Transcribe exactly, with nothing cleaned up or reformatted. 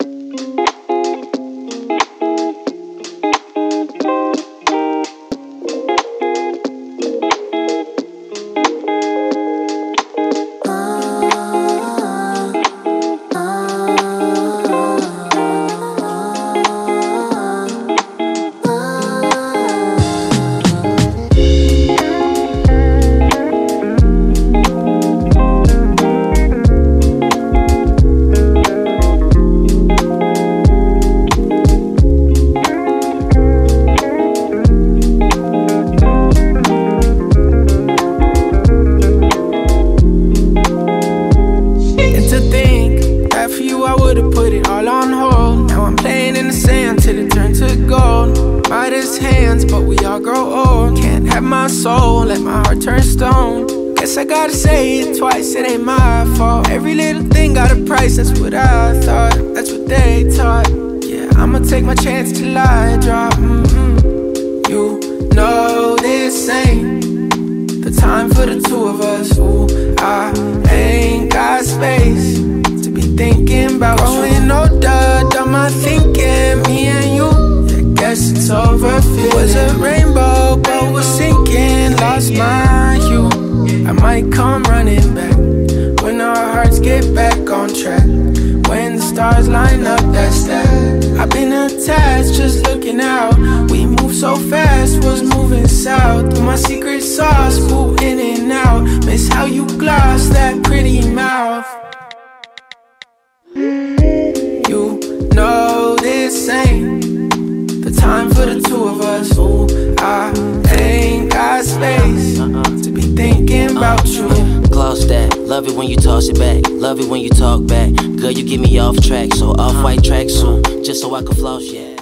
Hands, but we all grow old. Can't have my soul, let my heart turn stone. Guess I gotta say it twice, it ain't my fault. Every little thing got a price, that's what I thought. That's what they taught. Yeah, I'ma take my chance till I drop. mm-hmm. You know this ain't the time for the two of us. Ooh, I ain't got space to be thinking about growing older. Done my thinking, me and you. Guess it's over. It was a rainbow, but was sinking. Lost my hue. I might come running back when our hearts get back on track. When the stars line up, that's that. I've been attached, just looking out. We move so fast, was moving south. My secret sauce, boo in and out. Miss how you gloss that pretty mouth. You know this ain't time for the two of us. Ooh, I ain't got space to be thinking about you. Gloss that, love it when you toss it back. Love it when you talk back. Girl, you get me off track, so off-white tracksuit, just so I can floss, yeah.